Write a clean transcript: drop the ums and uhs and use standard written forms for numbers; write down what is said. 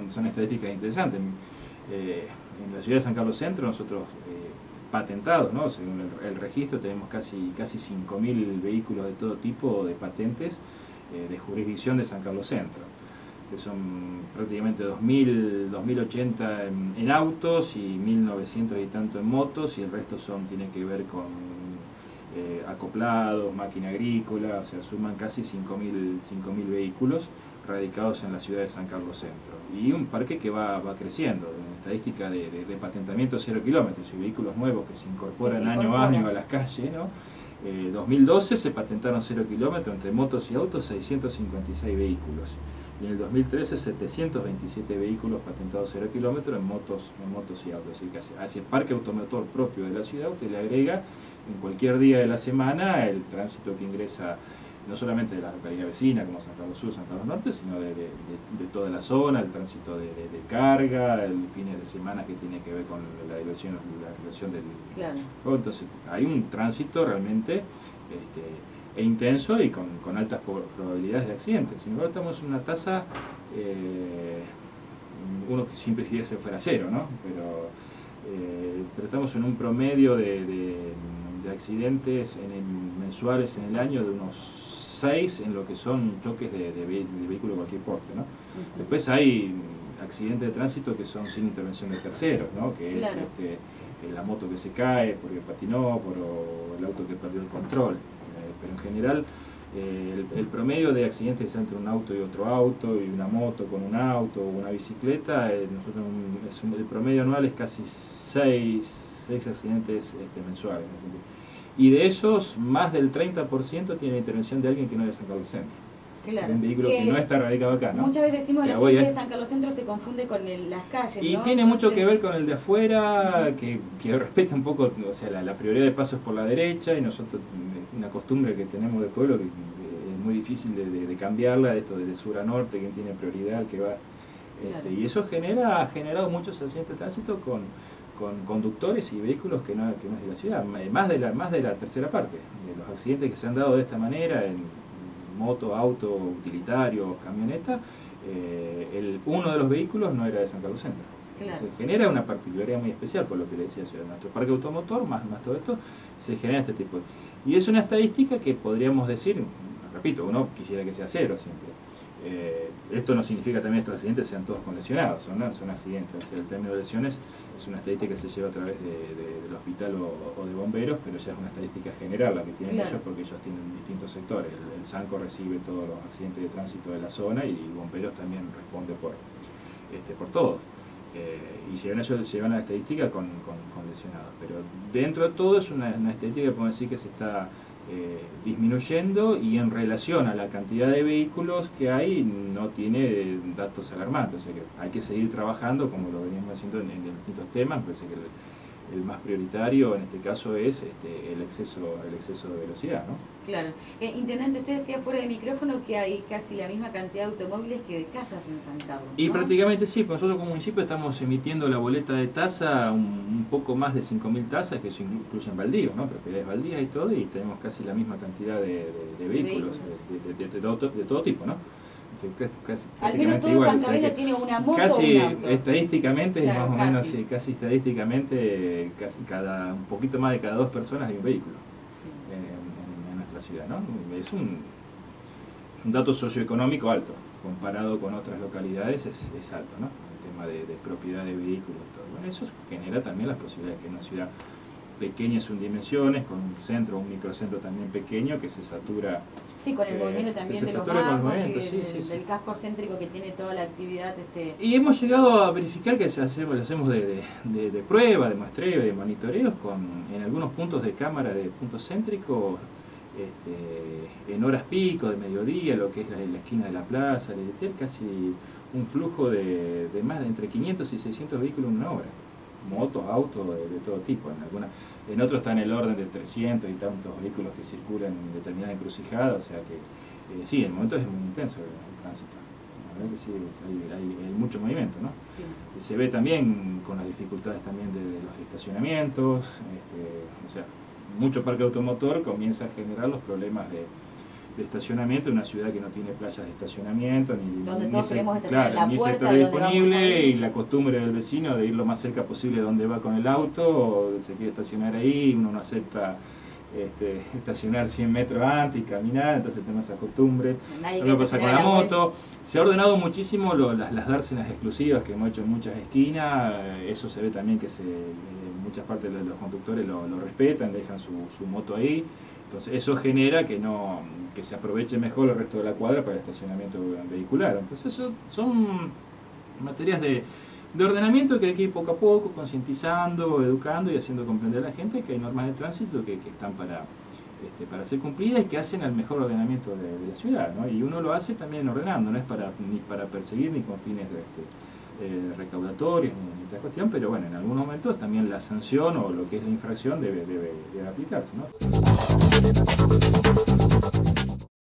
son estadísticas interesantes. En la ciudad de San Carlos Centro nosotros patentados, ¿no? Según el registro tenemos casi 5.000 vehículos de todo tipo de patentes de jurisdicción de San Carlos Centro, que son prácticamente 2.080 en autos y 1.900 y tanto en motos, y el resto tiene que ver con acoplados, máquina agrícola, o sea, suman casi 5.000 vehículos radicados en la ciudad de San Carlos Centro. Y un parque que va creciendo, en estadística de patentamiento 0 kilómetros, y vehículos nuevos que se incorporan año a año a las calles, ¿no? 2012 se patentaron 0 kilómetros entre motos y autos 656 vehículos. Y en el 2013 727 vehículos patentados 0 kilómetros en motos y autos. Así que hacia el parque automotor propio de la ciudad usted le agrega en cualquier día de la semana el tránsito que ingresa no solamente de la localidad vecina como San Carlos Sur, San Carlos Norte, sino de toda la zona, el tránsito de carga, el fines de semana que tiene que ver con la diversión del... Claro. Entonces hay un tránsito realmente intenso y con altas probabilidades de accidentes. Sin embargo, estamos en una tasa, uno que siempre quisiera que fuera cero, ¿no? Pero estamos en un promedio de accidentes mensuales en el año de unos 6 en lo que son choques de vehículos de cualquier porte, ¿no? Después hay accidentes de tránsito que son sin intervención de terceros, ¿no? Que claro. es la moto que se cae porque patinó, o el auto que perdió el control. Pero en general el promedio de accidentes entre un auto y otro auto, y una moto con un auto o una bicicleta, el promedio anual es casi 6 accidentes mensuales. Y de esos, más del 30% tiene intervención de alguien que no es de San Carlos Centro. Claro, un vehículo que no está radicado acá, ¿no? Muchas veces decimos que la gente de San Carlos Centro se confunde con las calles, y ¿no? tiene mucho que ver con el de afuera, que respeta un poco, o sea, la prioridad de paso es por la derecha, y nosotros, una costumbre que tenemos de pueblo que es muy difícil de cambiarla, esto de sur a norte, quien tiene prioridad, que va... Claro. Y eso ha generado muchos accidentes de tránsito con conductores y vehículos que no es de la ciudad, más de la tercera parte de los accidentes que se han dado de esta manera en moto, auto, utilitario, camioneta, uno de los vehículos no era de San Carlos Centro. Claro. Se genera una particularidad muy especial, por lo que le decía, nuestro parque automotor, más todo esto, se genera este tipo de... Y es una estadística que podríamos decir, repito, uno quisiera que sea cero siempre. Esto no significa también que estos accidentes sean todos con lesionados, son accidentes. O sea, el término de lesiones es una estadística que se lleva a través del hospital o de bomberos, pero ya es una estadística general la que tienen ellos, porque ellos tienen distintos sectores. El SANCO recibe todos los accidentes de tránsito de la zona, y bomberos también responde por todos. Y llevan a la estadística con lesionados. Pero dentro de todo es una estadística que podemos decir que se está disminuyendo, y en relación a la cantidad de vehículos que hay no tiene datos alarmantes. O sea que hay que seguir trabajando como lo veníamos haciendo en distintos temas. Parece que el más prioritario en este caso es el exceso de velocidad, ¿no? Claro. Intendente, usted decía fuera de micrófono que hay casi la misma cantidad de automóviles que de casas en San Carlos, ¿no? Y prácticamente sí, nosotros como municipio estamos emitiendo la boleta de tasa, un poco más de 5.000 tasas, que incluyen baldíos, ¿no? Propiedades baldías y todo, y tenemos casi la misma cantidad de vehículos de todo tipo, ¿no? Al menos todo San Carlos tiene una moto casi o un auto. Estadísticamente, claro, más o menos, sí, casi estadísticamente, un poquito más de cada 2 personas hay un vehículo en nuestra ciudad, ¿no? Es un dato socioeconómico alto, comparado con otras localidades es alto, ¿no? El tema de propiedad de vehículos y todo. Bueno, eso genera también las posibilidades que en una ciudad pequeña en sus dimensiones, con un centro, un microcentro también pequeño, que se satura. Sí, con el movimiento también de los bancos y del casco céntrico que tiene toda la actividad. Y hemos llegado a verificar que lo hacemos de prueba, de muestreo, de monitoreos, en algunos puntos de cámara de puntos céntricos, en horas pico, de mediodía, lo que es la esquina de la plaza, el Edetel, casi un flujo de más de entre 500 y 600 vehículos en una hora. Motos, autos, de todo tipo. En otros está en el orden de 300 y tantos vehículos que circulan en determinada encrucijada, o sea que sí, el momento es muy intenso el tránsito. La verdad que sí, hay mucho movimiento, ¿no? Sí. Se ve también con las dificultades también de los estacionamientos, o sea, mucho parque automotor comienza a generar los problemas estacionamiento en una ciudad que no tiene playas de estacionamiento, donde todos queremos estacionar en la ni puerta sector de donde vamos a disponible, ir. y la costumbre del vecino de ir lo más cerca posible de donde va con el auto, o se quiere estacionar ahí, uno no acepta estacionar 100 metros antes y caminar, entonces tenemos esa costumbre. Lo que pasa con la moto, se ha ordenado muchísimo las dársenas exclusivas que hemos hecho en muchas esquinas, eso se ve también que en muchas partes de los conductores lo respetan, dejan su moto ahí, entonces eso genera que se aproveche mejor el resto de la cuadra para el estacionamiento vehicular. Entonces eso son materias de ordenamiento que hay que ir poco a poco, concientizando, educando y haciendo comprender a la gente que hay normas de tránsito que están para ser cumplidas y que hacen al mejor ordenamiento de la ciudad, ¿no? Y uno lo hace también ordenando, no es ni para perseguir ni con fines recaudatorios ni esta cuestión, pero bueno, en algunos momentos también la sanción o lo que es la infracción debe aplicarse, ¿no?